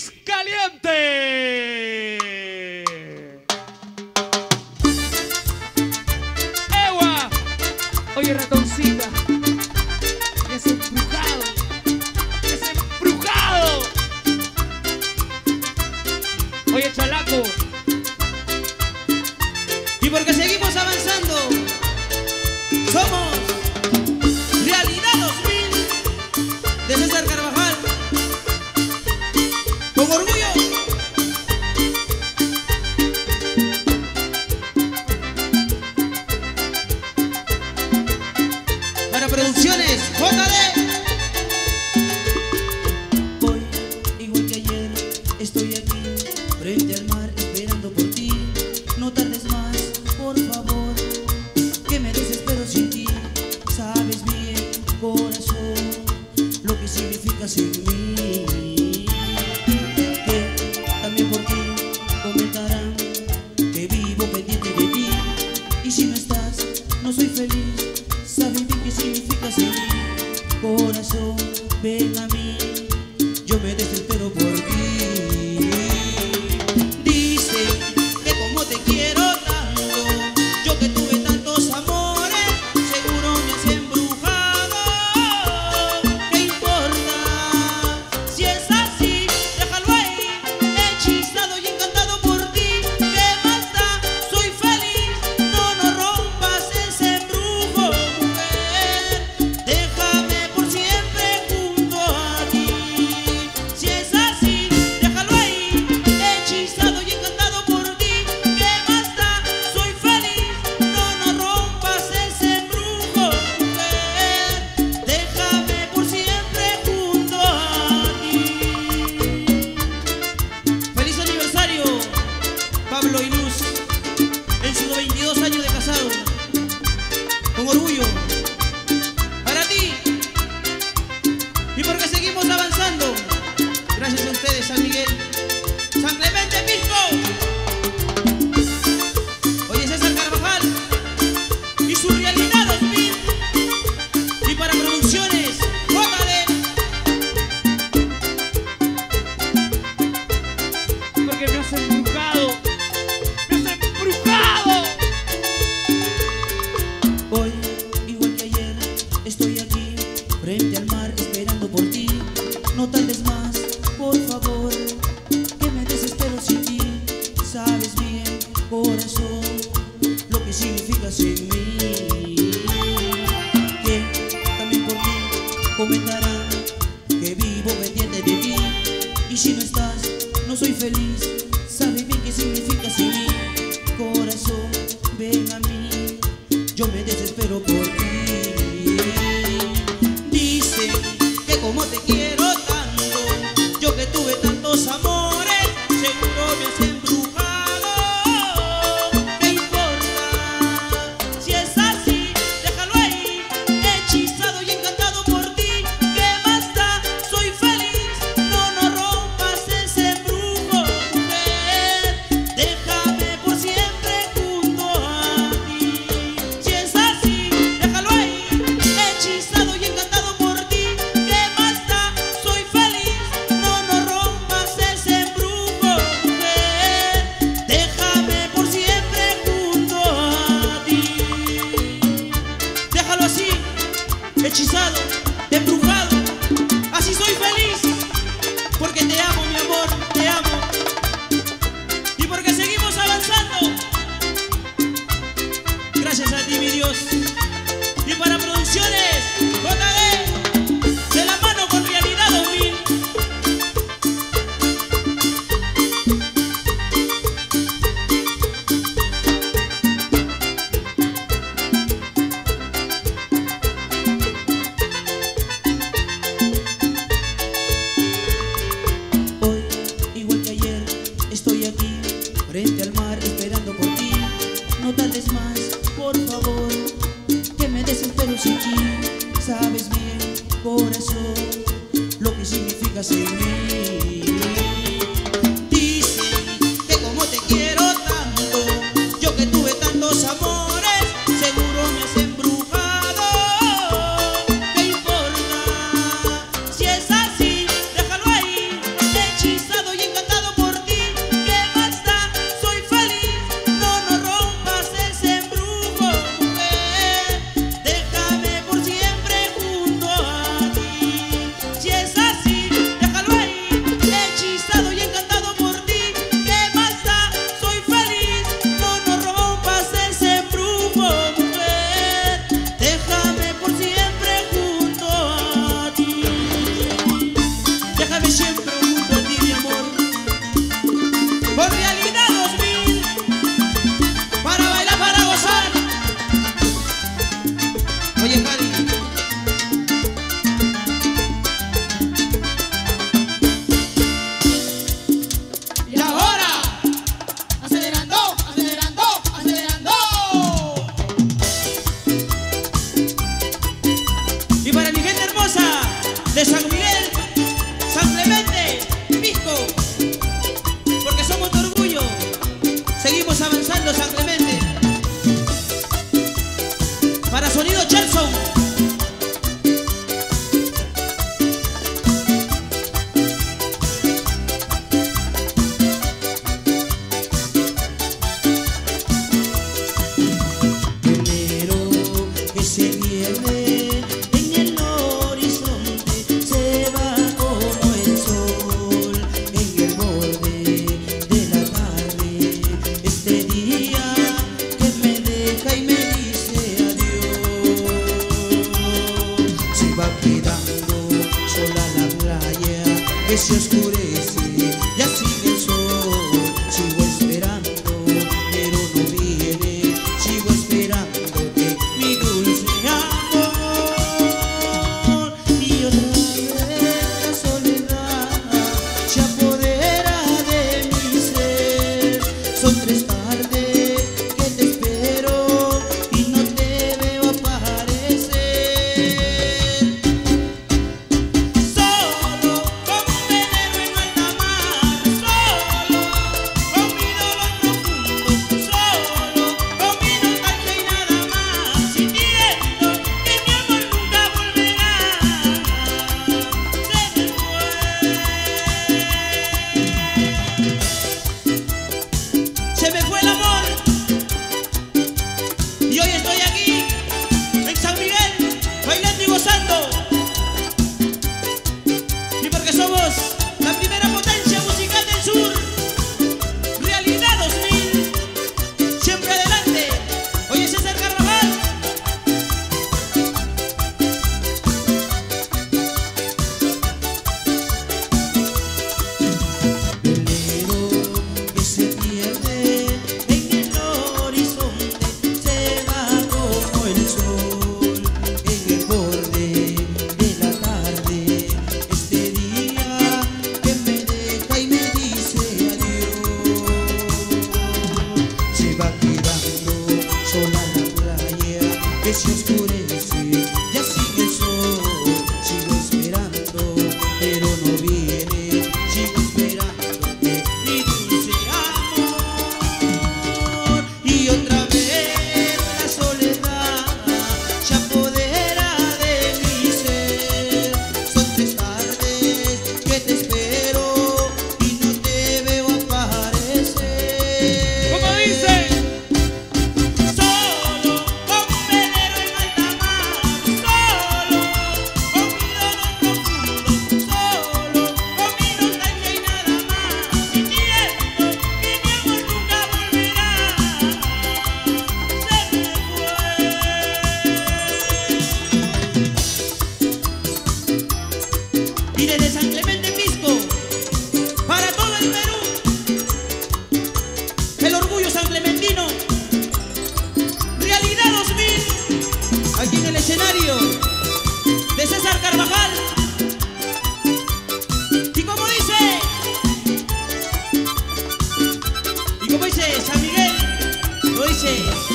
Mix Caliente. Ewa. Oye, ratoncita. Es embrujado. Es embrujado. Oye, chalaco. Y porque seguimos avanzando, somos Realidad 2000 de César Carvajal. Con orgullo. Para Producciones JD. Hoy, igual que ayer, estoy aquí frente al mar esperando por ti. No tardes más, por favor, que me desespero sin ti. Sabes bien, corazón, lo que significas en mí. Que también por ti comentarán que vivo pendiente de ti. Y si no estás, no soy feliz. Sabes bien qué significas en mí. Corazón, ven a mí, yo me desespero por ti. Dice que como te quiero tanto, yo que tuve tantos amores, seguro me has embrujado. ¿Qué importa? Si es así, déjalo ahí, hechizado y encantado por ti. ¿Qué más da? Soy feliz, no rompas ese embrujo, mujer. Déjame por siempre junto a ti. Si es así, déjalo ahí, hechizado y encantado por ti. ¿Qué más da? Soy feliz, no rompas ese embrujo, mujer. Déjame por siempre junto a ti. Feliz aniversario, Pablo y Luz, en sus 22 años de casado. Con orgullo, para ti. Y porque seguimos avanzando, gracias a ustedes, San Miguel, San Clemente, Pisco. Oye, César Carvajal y su Realidad 2000. Y para Producciones JD. Porque me has embrujado. Me has embrujado. Hoy, igual que ayer, estoy aquí frente al mar esperando por ti. No tardes más, por favor, que me desespero sin ti. Sabes bien, corazón, lo que significas en mí. Que también por ti comentarán que vivo pendiente de ti. Y si no estás, no soy feliz. Sabes bien qué significas en mí. Corazón, ven a mí, yo me desespero por ti. Dicen que como te quiero tanto, yo que tuve tantos amores, seguro me has embrujado. ¿Qué importa? Si es así, déjalo ahí, hechizado y encantado por ti. ¿Qué más da? Soy feliz, no rompas ese embrujo, mujer. oscurece, ya sigue el sol. Sigo esperando, pero no viene. Sigo esperándote, mi dulce amor. Y otra vez la soledad se apodera de mi ser. Son 3 tardes que te espero y no te veo aparecer. Solo como un velero en alta mar, solo con mi dolor profundo, solo con mi nostalgia y nada más, sintiendo que mi amor nunca volverá. Se me fue el amor y hoy estoy aquí en San Miguel bailando y gozando, y porque somos la primera potencia musical del sur, Realidad 2000, siempre adelante. Oye, César Carvajal. Velero que se pierde en el horizonte, se va como el sol en el borde de la tarde. Este día que me deja y me dice adiós, se va quedando sola la playa que se oscurece, ya sigue el sol. Sigo esperando, pero no viene. Sigo esperándote, mi dulce amor. Y otra vez la soledad se apodera de mi ser. Son 3 tardes que te espero y no te veo aparecer. ¿Cómo dice? Solo como un velero en alta mar, solo con mi dolor profundo, solo con mi nostalgia y nada más, sintiendo que mi amor nunca volverá. Se me fue. Y desde San Clemente Pisco para todo el Perú, el orgullo san clementino, Realidad 2000, aquí en el escenario de César Carvajal. Y como dice San Miguel, lo dice.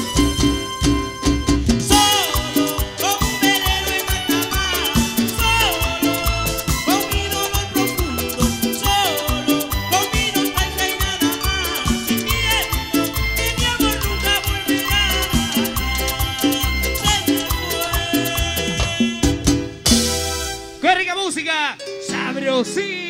Solo como un velero en alta mar, solo con mi dolor profundo, solo con mi nostalgia y nada más, sintiendo que mi amor nunca volverá. Se me fue. ¡Qué rica música! ¡Sabrosí!